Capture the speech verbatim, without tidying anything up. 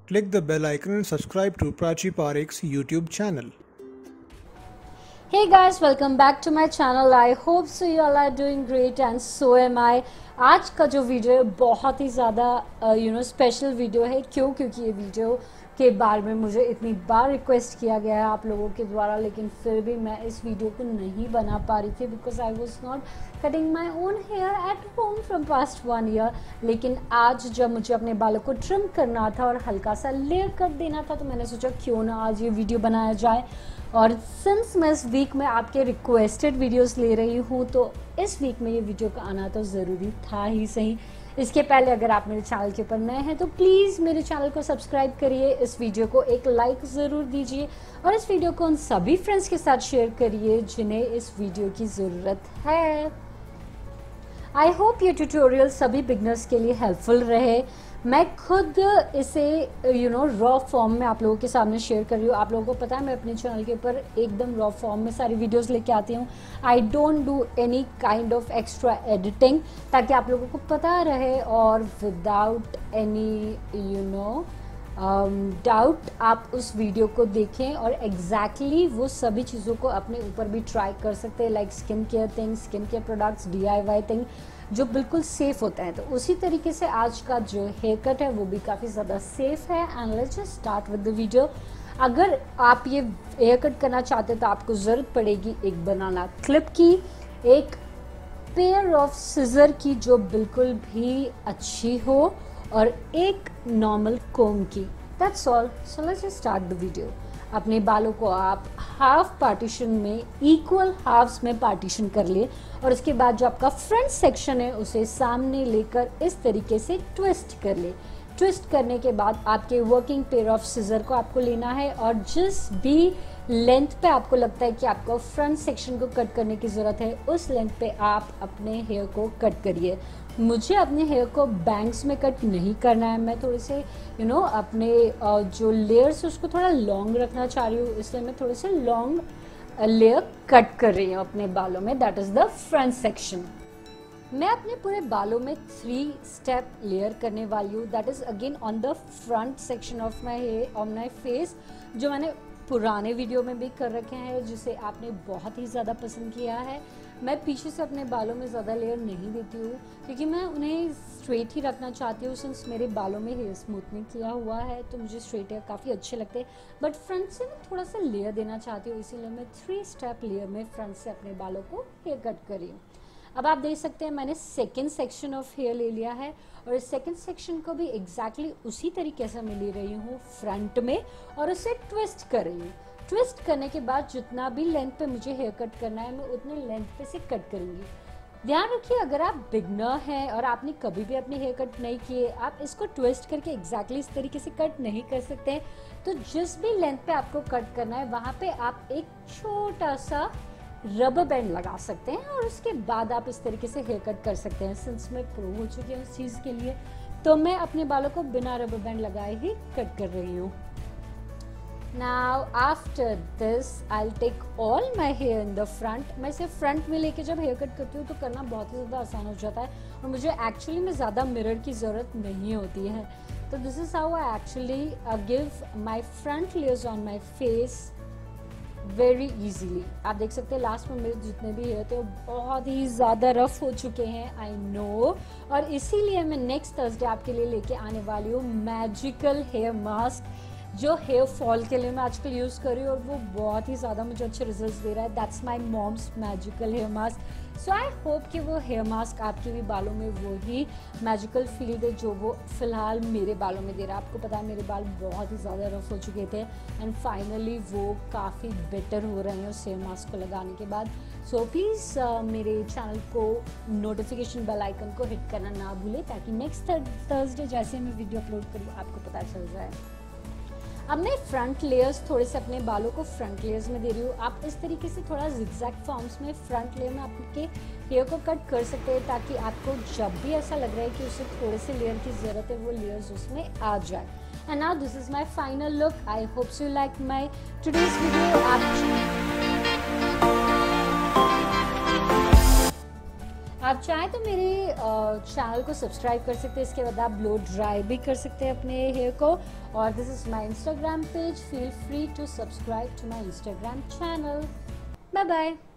Click the bell icon and subscribe to Prachi Parekh's YouTube channel. Hey guys, welcome back to my channel. I hope so you all are doing great and so am I. आज का जो video है बहुत ही ज़्यादा you know special video है। क्यों? क्योंकि ये वीडियो के बारे में मुझे इतनी बार रिक्वेस्ट किया गया है आप लोगों के द्वारा, लेकिन फिर भी मैं इस वीडियो को नहीं बना पा रही थी because I was not cutting my own hair at home from past one year. लेकिन आज जब मुझे अपने बालों को ट्रिम करना था और हल्का सा लेयर कट देना था तो मैंने सोचा क्यों ना आज ये वीडियो बनाया जाए। और सिंस मैं इस वीक में आपके रिक्वेस्टेड वीडियोस ले रही हूँ तो इस वीक में ये वीडियो का आना तो ज़रूरी था ही सही। इसके पहले अगर आप मेरे चैनल के ऊपर नए हैं तो प्लीज़ मेरे चैनल को सब्सक्राइब करिए, इस वीडियो को एक लाइक ज़रूर दीजिए और इस वीडियो को उन सभी फ्रेंड्स के साथ शेयर करिए जिन्हें इस वीडियो की ज़रूरत है। आई होप ये ट्यूटोरियल सभी बिगनर्स के लिए हेल्पफुल रहे। मैं खुद इसे यू नो रॉ फॉर्म में आप लोगों के सामने शेयर कर रही हूँ। आप लोगों को पता है मैं अपने चैनल के ऊपर एकदम रॉ फॉर्म में सारी वीडियोस लेके आती हूँ। I don't do any kind of extra editing ताकि आप लोगों को पता रहे और without any you know doubt आप उस वीडियो को देखें और एग्जैक्टली exactly वो सभी चीज़ों को अपने ऊपर भी ट्राई कर सकते हैं, like skin care thing, skin care products, D I Y thing जो बिल्कुल सेफ़ होता है। तो उसी तरीके से आज का जो हेयर कट है वो भी काफ़ी ज़्यादा सेफ़ है। And let's just start with the video. अगर आप ये हेयर कट करना चाहते हैं तो आपको ज़रूरत पड़ेगी एक बनाना क्लिप की, एक पेयर ऑफ सिजर की जो बिल्कुल भी अच्छी हो और एक नॉर्मल कोम की। That's all. So let's just start the video. अपने बालों को आप हाफ पार्टीशन में इक्वल हाफ्स में पार्टीशन कर लिए और उसके बाद जो आपका फ्रंट सेक्शन है उसे सामने लेकर इस तरीके से ट्विस्ट कर ले। ट्विस्ट करने के बाद आपके वर्किंग पेयर ऑफ सिजर को आपको लेना है और जिस भी लेंथ पे आपको लगता है कि आपको फ्रंट सेक्शन को कट करने की ज़रूरत है उस लेंथ पे आप अपने हेयर को कट करिए। मुझे अपने हेयर को बैंग्स में कट नहीं करना है, मैं थोड़े से यू नो अपने जो लेयर्स है उसको थोड़ा लॉन्ग रखना चाह रही हूँ, इसलिए मैं थोड़े से लॉन्ग लेयर कट कर रही हूँ अपने बालों में। That is the front section. मैं अपने पूरे बालों में थ्री स्टेप लेयर करने वाली हूँ। That is again on the front section of my hair on my face, जो मैंने पुराने वीडियो में भी कर रखे हैं जिसे आपने बहुत ही ज़्यादा पसंद किया है। मैं पीछे से अपने बालों में ज़्यादा लेयर नहीं देती हूँ क्योंकि मैं उन्हें स्ट्रेट ही रखना चाहती हूँ। सिंस मेरे बालों में हेयर स्मूथनिंग किया हुआ है तो मुझे स्ट्रेट हेयर काफ़ी अच्छे लगते हैं, बट फ्रंट से मैं थोड़ा सा लेयर देना चाहती हूँ, इसीलिए मैं थ्री स्टेप लेयर में फ्रंट से अपने बालों को हेयर कट कर रही हूँ। अब आप देख सकते हैं मैंने सेकेंड सेक्शन ऑफ हेयर ले लिया है और इस सेकेंड सेक्शन को भी एग्जैक्टली exactly उसी तरीके से मैं ले रही हूँ फ्रंट में और उसे ट्विस्ट कर रही हूँ। ट्विस्ट करने के बाद जितना भी लेंथ पे मुझे हेयर कट करना है मैं उतने लेंथ पे से कट करूँगी। ध्यान रखिए अगर आप बिगनर हैं और आपने कभी भी अपने हेयर कट नहीं किए, आप इसको ट्विस्ट करके एग्जैक्टली इस तरीके से कट नहीं कर सकते हैं। तो जिस भी लेंथ पे आपको कट करना है वहाँ पे आप एक छोटा सा रबर बैंड लगा सकते हैं और उसके बाद आप इस तरीके से हेयर कट कर सकते हैं। सिंस मैं प्रो हो चुकी हूँ उस चीज़ के लिए तो मैं अपने बालों को बिना रबर बैंड लगाए ही कट कर रही हूँ। Now after this I'll take all my hair in the front। मैं इसे फ्रंट में लेके जब हेयर कट करती हूँ तो करना बहुत ही ज़्यादा आसान हो जाता है और मुझे एक्चुअली में ज़्यादा मिरर की ज़रूरत नहीं होती है। तो this is how I actually give my front layers on my face very easily. आप देख सकते हैं लास्ट में मेरे जितने भी हेयर थे वो बहुत ही ज़्यादा रफ हो चुके हैं, आई नो। और इसीलिए मैं नेक्स्ट थर्सडे आपके लिए लेके आने वाली हूँ मैजिकल हेयर मास्क जो हेयर फॉल के लिए मैं आजकल यूज़ कर रही हूँ और वो बहुत ही ज़्यादा मुझे अच्छे रिजल्ट्स दे रहा है। That's my mom's magical hair mask. So I hope कि वो हेयर मास्क आपके भी बालों में वही मैजिकल फील दे जो वो फ़िलहाल मेरे बालों में दे रहा है। आपको पता है मेरे बाल बहुत ही ज़्यादा रफ हो चुके थे एंड फाइनली वो काफ़ी बेटर हो रहे हैं उस हेयर मास्क को लगाने के बाद। सो प्लीज़ uh, मेरे चैनल को नोटिफिकेशन बेल आइकन को हिट करना ना भूलें ताकि नेक्स्ट थर्सडे जैसे मैं वीडियो अपलोड करूँ आपको पता चल जाए। अब मैं फ्रंट लेयर्स थोड़े से अपने बालों को फ्रंट लेयर्स में दे रही हूँ। आप इस तरीके से थोड़ा जिगजैग फॉर्म्स में फ्रंट लेयर में आपके हेयर को कट कर सकते हैं ताकि आपको जब भी ऐसा लग रहा है कि उसे थोड़े से लेयर की ज़रूरत है वो लेयर्स उसमें आ जाए। And now this is my final look. I hope so you like my today's video. आप आप चाहें तो मेरे चैनल को सब्सक्राइब कर सकते हैं, इसके बाद आप ब्लो ड्राई भी कर सकते हैं अपने हेयर को और this is my Instagram page. Feel free to subscribe to my Instagram channel. Bye bye.